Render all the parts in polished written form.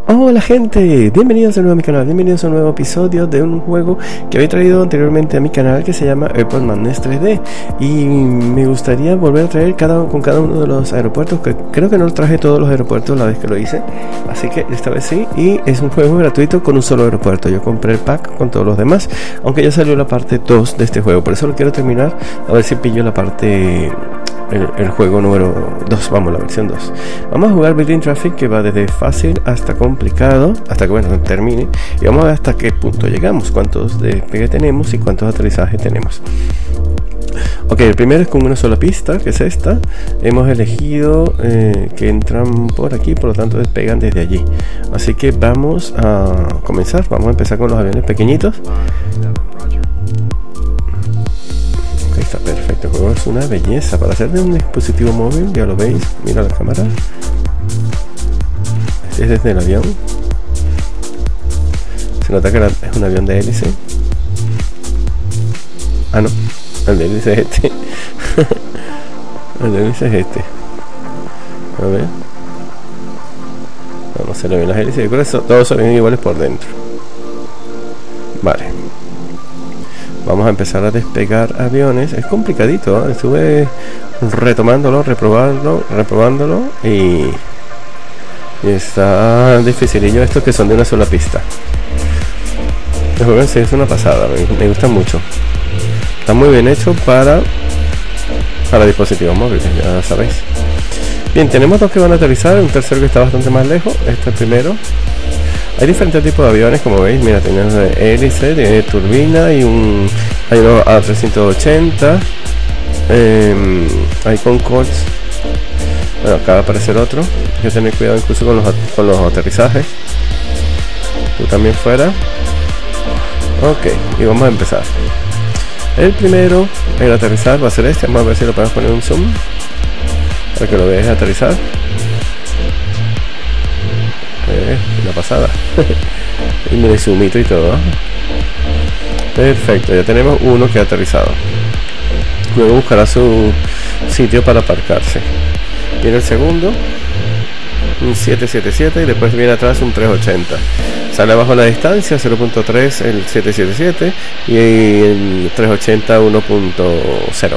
Hola gente, bienvenidos de nuevo a mi canal, bienvenidos a un nuevo episodio de un juego que había traído anteriormente a mi canal que se llama Airport Madness 3D. Y me gustaría volver a traer con cada uno de los aeropuertos, que creo que no traje todos los aeropuertos la vez que lo hice, así que esta vez sí. Y es un juego gratuito con un solo aeropuerto. Yo compré el pack con todos los demás, aunque ya salió la parte 2 de este juego, por eso lo quiero terminar, a ver si pillo la parte... El juego número 2, vamos, la versión 2. Vamos a jugar Building Traffic, que va desde fácil hasta complicado, hasta que bueno, termine. Y vamos a ver hasta qué punto llegamos, cuántos despegues tenemos y cuántos aterrizajes tenemos. Ok, el primero es con una sola pista, que es esta. Hemos elegido que entran por aquí, por lo tanto despegan desde allí. Así que vamos a comenzar, vamos a empezar con los aviones pequeñitos. Está perfecto, el juego es una belleza para hacer de un dispositivo móvil, ya lo veis, mira la cámara. Este es desde el avión. Se nota que es un avión de hélice. Ah, no, el de hélice es este. El de hélice es este. A ver. No se le ven las hélices, y por eso todos son iguales por dentro. Vale. Vamos a empezar a despegar aviones. Es complicadito, ¿eh? Estuve retomándolo, reprobándolo y está dificilillo estos que son de una sola pista. El juego en sí es una pasada, me gusta mucho. Está muy bien hecho para dispositivos móviles, ya sabéis. Bien, tenemos dos que van a aterrizar, un tercero que está bastante más lejos. Este es el primero. Hay diferentes tipos de aviones, como veis. Mira, tenemos hélice, de turbina y hay unos A380. Hay Concords. Bueno, acá va a aparecer otro. Hay que tener cuidado incluso con los aterrizajes. Tú también fuera. Ok, y vamos a empezar. El primero, el aterrizar, va a ser este. Vamos a ver si lo podemos poner un zoom para que lo veáis aterrizar. Una pasada. Y me zoomito y todo. Perfecto, ya tenemos uno que ha aterrizado. Luego buscará su sitio para aparcarse. Viene el segundo, un 777, y después viene atrás un 380. Sale abajo la distancia 0.3 el 777 y el 380 1.0.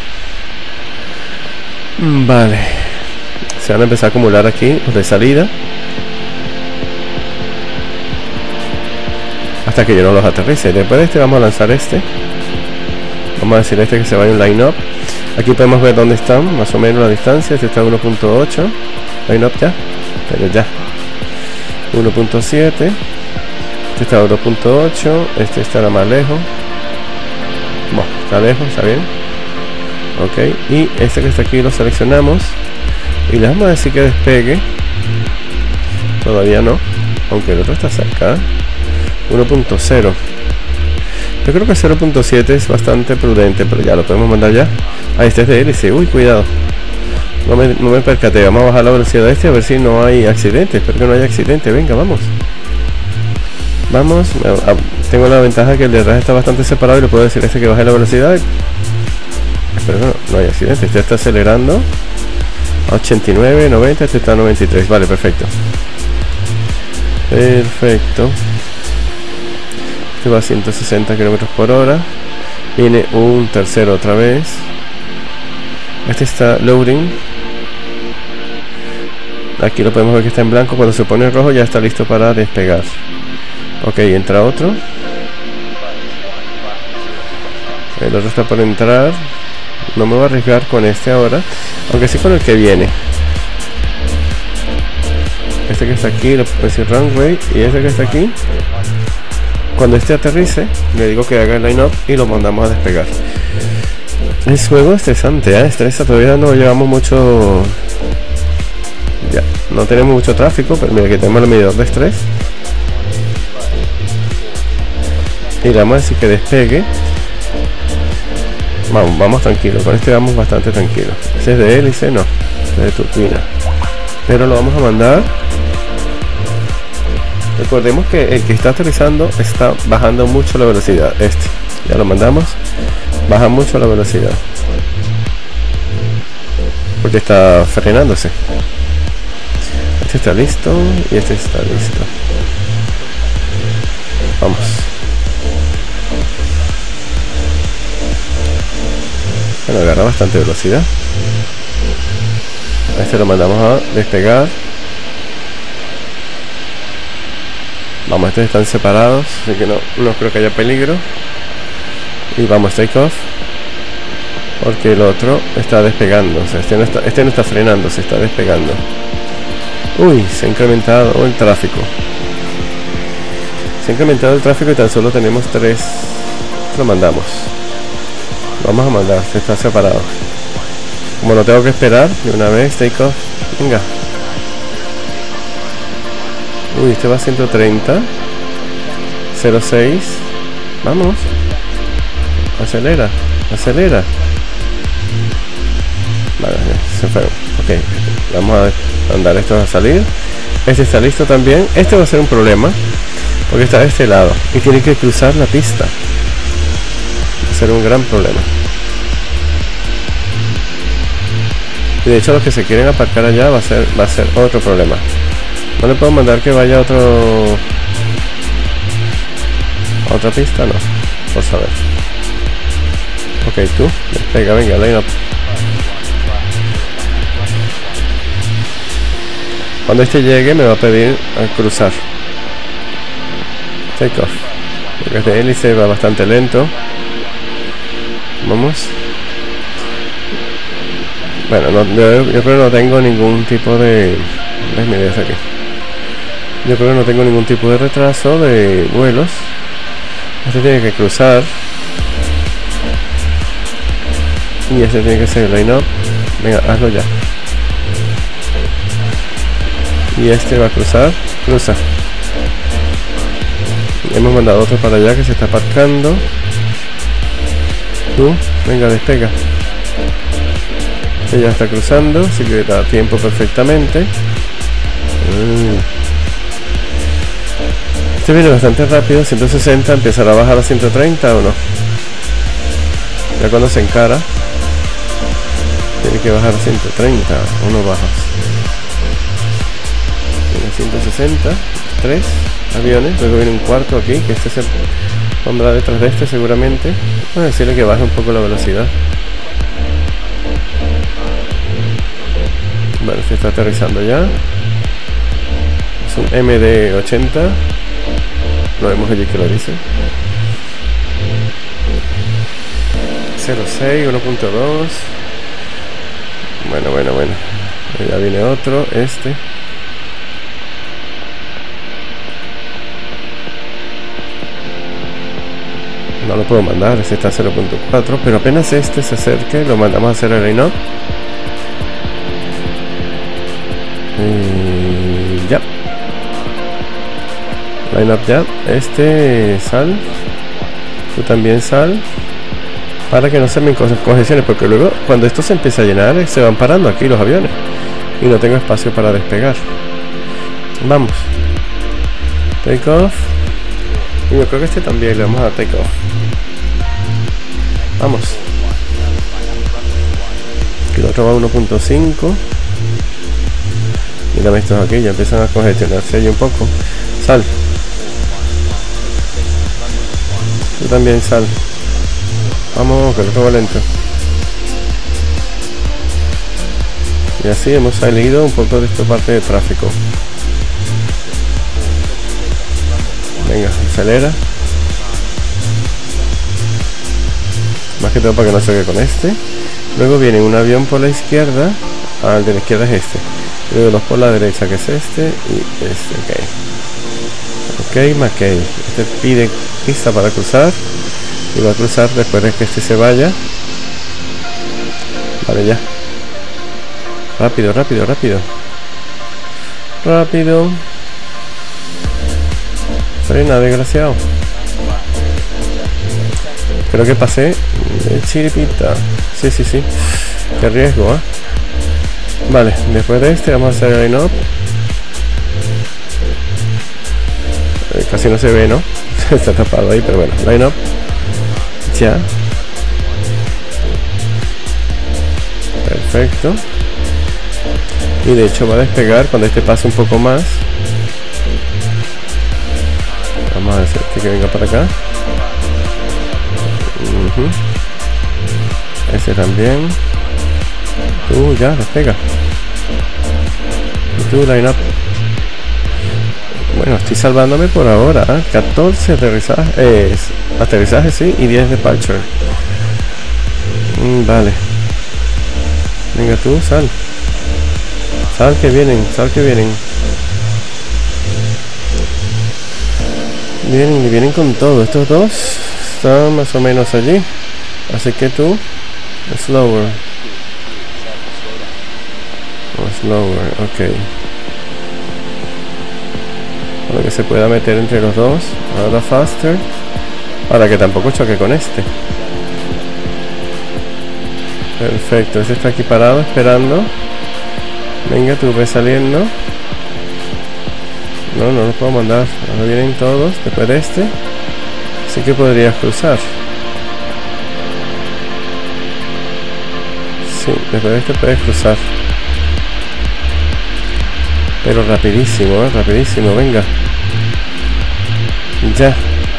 Vale, se van a empezar a acumular aquí los de salida hasta que yo no los aterrice. Después de este vamos a lanzar este. Vamos a decir este que se vaya un line up. Aquí podemos ver dónde están más o menos la distancia. Este está a 1.8 line up ya, pero ya 1.7. Este está a 1.8. Este estará más lejos. Bueno, está lejos, está bien. Ok, y este que está aquí lo seleccionamos y le vamos a decir que despegue. Todavía no, aunque el otro está cerca. 1.0. Yo creo que 0.7 es bastante prudente, pero ya lo podemos mandar ya. Ah, este es de hélice. Uy, cuidado. No me percaté. Vamos a bajar la velocidad de este a ver si no hay accidentes. Espero que no haya accidente. Venga, vamos. Vamos. Tengo la ventaja que el de atrás está bastante separado y le puedo decir a este que baje la velocidad. Pero no hay accidente. Este está acelerando a 89, 90. Este está a 93. Vale, perfecto. Perfecto. Este va a 160 km por hora. Viene un tercero otra vez. Este está loading. Aquí lo podemos ver que está en blanco. Cuando se pone rojo ya está listo para despegar. Ok, entra otro. El otro está por entrar. No me voy a arriesgar con este ahora, aunque sí con el que viene. Este que está aquí lo puedo decir runway. Y este que está aquí, cuando este aterrice, le digo que haga el line up y lo mandamos a despegar. Es juego estresante, estresa. Todavía no llevamos mucho. Ya, no tenemos mucho tráfico, pero mira que tenemos el medidor de estrés. Y le vamos a decir que despegue. Vamos tranquilo, con este vamos bastante tranquilo. Este es de hélice, no, este es de turbina. Pero lo vamos a mandar. Recordemos que el que está aterrizando está bajando mucho la velocidad. Este, ya lo mandamos. Baja mucho la velocidad porque está frenándose. Este está listo y este está listo. Vamos. Bueno, agarra bastante velocidad. A este lo mandamos a despegar. Vamos, estos están separados, así que no creo que haya peligro. Y vamos, take off. Porque el otro está despegando. O sea, este no está frenando, se está despegando. Uy, se ha incrementado el tráfico. Se ha incrementado el tráfico y tan solo tenemos 3. Lo mandamos. Vamos a mandar, se está separado. Como no tengo que esperar, de una vez, take off. Venga. Uy, este va a 130. 0.6. Vamos. Acelera, acelera. Vale, se fue. Ok, vamos a mandar estos a salir. Este está listo también. Este va a ser un problema porque está de este lado y tiene que cruzar la pista. Va a ser un gran problema. Y de hecho los que se quieren aparcar allá va a ser otro problema. No le puedo mandar que vaya a otra pista, no. Por saber. Ok, tú, despega, venga, line up. Cuando este llegue me va a pedir a cruzar. Take off. Porque este hélice va bastante lento. Vamos. Bueno, yo creo que no tengo ningún tipo de... Déjame aquí. Yo creo que no tengo ningún tipo de retraso de vuelos. Este tiene que cruzar. Y este tiene que ser line up. Venga, hazlo ya. Y este va a cruzar. Cruza. Hemos mandado otro para allá que se está aparcando. Tú, venga, despega. Este ya está cruzando, así que da tiempo perfectamente. Este viene bastante rápido, 160, empezará a bajar a 130 o no. Ya cuando se encara, tiene que bajar a 130 o no bajas. Tiene 160, 3 aviones, luego viene un cuarto aquí, que este se pondrá detrás de este seguramente. Voy a decirle que baje un poco la velocidad. Bueno, se está aterrizando ya. Es un MD-80. Lo vemos allí que lo dice. 0.6, 1.2. Bueno. Ya viene otro, este. No lo puedo mandar, este está a 0.4, pero apenas este se acerque, lo mandamos a hacer el line up. Y ya. Line up ya. Este sal. Tú también sal. Para que no se me congestiones, porque luego cuando esto se empieza a llenar se van parando aquí los aviones. Y no tengo espacio para despegar. Vamos. Take off. Y yo creo que este también le vamos a dar take off. Vamos. Y el otro va a 1.5. Mírame estos aquí, ya empiezan a congestionarse ahí un poco. Sal. Tú también sal. Vamos, que el otro va lento. Y así hemos salido un poco de esta parte de tráfico. Venga, acelera. Más que todo para que no choque con este. Luego viene un avión por la izquierda. Ah, el de la izquierda es este. Luego dos por la derecha, que es este y este. Ok, McKay. Este pide pista para cruzar. Y va a cruzar después de que este se vaya. Vale, ya. Rápido. Frena, desgraciado. Creo que pasé de chiripita. Sí. Qué riesgo, ¿eh? Vale, después de este vamos a hacer el line up. Casi no se ve, ¿no? Está tapado ahí, pero bueno, line up. Ya. Perfecto. Y de hecho va a despegar cuando este pase un poco más. Vamos a hacer que venga para acá. Ese también. Ya, despega. Y tú, line up. Bueno, estoy salvándome por ahora. 14 aterrizajes, sí, y 10 departure. Vale. Venga tú, sal. Sal que vienen, sal que vienen. Vienen con todo. Estos dos están más o menos allí. Así que tú, slower. Slower, ok. Para que se pueda meter entre los dos. Ahora faster. Para que tampoco choque con este. Perfecto, este está aquí parado esperando. Venga, tú ves saliendo. No los puedo mandar. Ahora vienen todos después de este. Así que podrías cruzar. Sí, después de este puedes cruzar. Pero rapidísimo, rapidísimo, venga. Ya.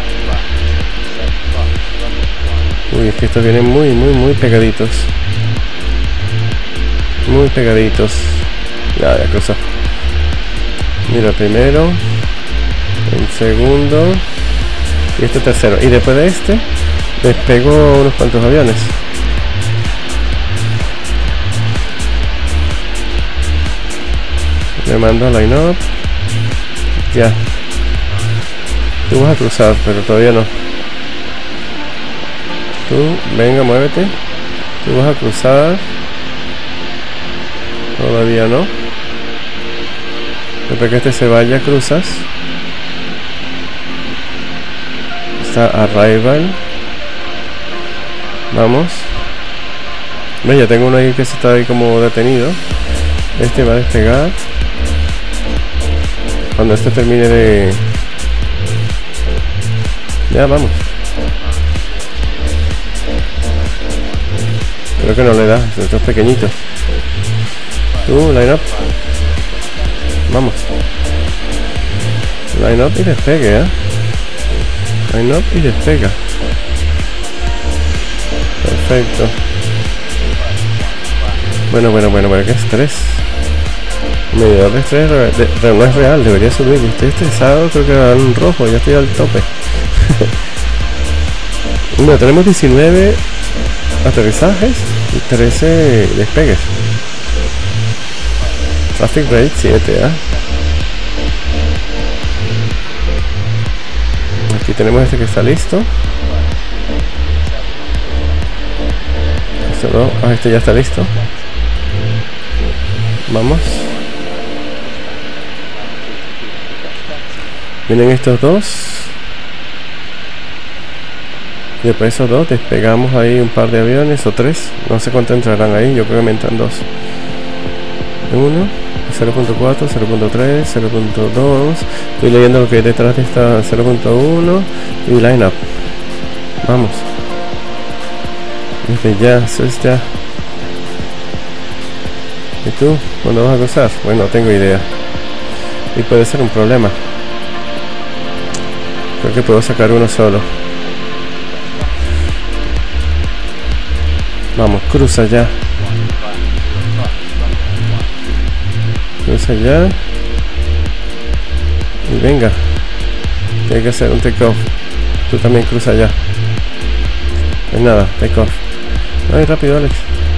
Uy, es que estos vienen muy pegaditos. Muy pegaditos. Ya cruzó. Mira, primero. El segundo. Y este tercero. Y después de este, despegó unos cuantos aviones. Le mando line up. Ya. Tú vas a cruzar, pero todavía no. Tú, venga, muévete. Tú vas a cruzar. Todavía no. Después que este se vaya, cruzas. Está arrival. Vamos. Ve, ya tengo uno ahí que se está ahí como detenido. Este va a despegar. Cuando este termine de... Ya, vamos. Creo que no le da, esto es pequeñito. Line up. Vamos. Line up y despegue, Line up y despega. Perfecto. Bueno, qué estrés. Medidor de estrés no es real, debería subir. Estoy estresado, creo que va a dar un rojo, ya estoy al tope. Bueno, tenemos 19 aterrizajes y 13 despegues. Traffic rate 7, Aquí tenemos este que está listo. Este ya está listo. Vamos. Vienen estos dos. Y después de esos dos despegamos ahí un par de aviones o tres. No sé cuánto entrarán ahí, yo creo que me entran dos. 1, 0.4, 0.3, 0.2. Estoy leyendo lo que hay detrás de esta 0.1 y line up. Vamos. Desde ya, eso es ya. ¿Y tú? ¿Cuándo vas a cruzar? Bueno, no tengo idea. Y puede ser un problema. Creo que puedo sacar uno solo. Vamos, cruza ya. Cruza ya. Y venga. Tiene que hacer un take off. Tú también cruza ya. Pues nada, take off. Ay, rápido, Alex.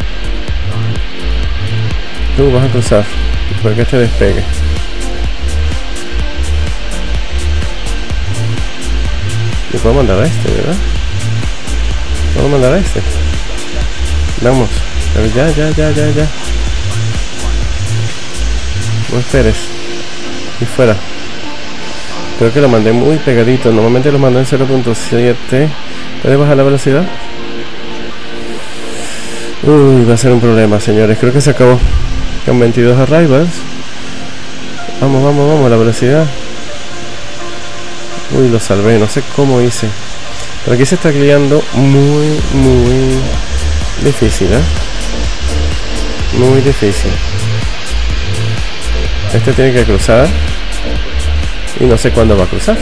Tú vas a cruzar. Después que este despegue. Le puedo mandar a este, ¿verdad? Puedo mandar a este. Vamos. Pero ya. No esperes. Y fuera. Creo que lo mandé muy pegadito. Normalmente lo mando en 0.7. ¿Puedes bajar la velocidad? Uy, va a ser un problema, señores. Creo que se acabó. Con 22 arrivals. Vamos, la velocidad. Uy, lo salvé, no sé cómo hice. Pero aquí se está guiando muy difícil, Muy difícil. Este tiene que cruzar. Y no sé cuándo va a cruzar.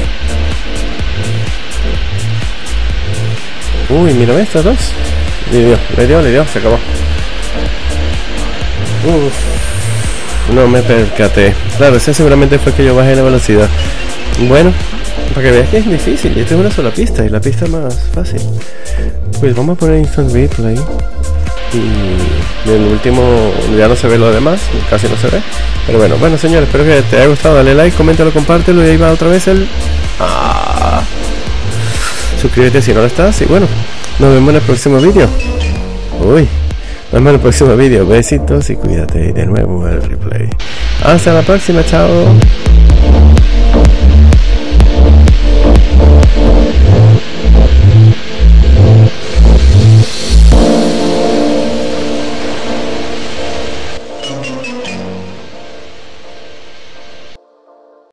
Uy, mírame estas dos. Le dio, se acabó. No me percaté. Claro, ese seguramente fue que yo bajé la velocidad. Bueno, para que veas que es difícil. Esta es una sola pista y la pista más fácil. Pues vamos a poner Instant Replay. Y el último ya no se ve lo demás, casi no se ve. Pero bueno señores, espero que te haya gustado. Dale like, coméntalo, compártelo y ahí va otra vez el... suscríbete si no lo estás. Y bueno, nos vemos en el próximo vídeo. Nos vemos en el próximo vídeo. Besitos y cuídate. Y de nuevo el replay. Hasta la próxima, chao.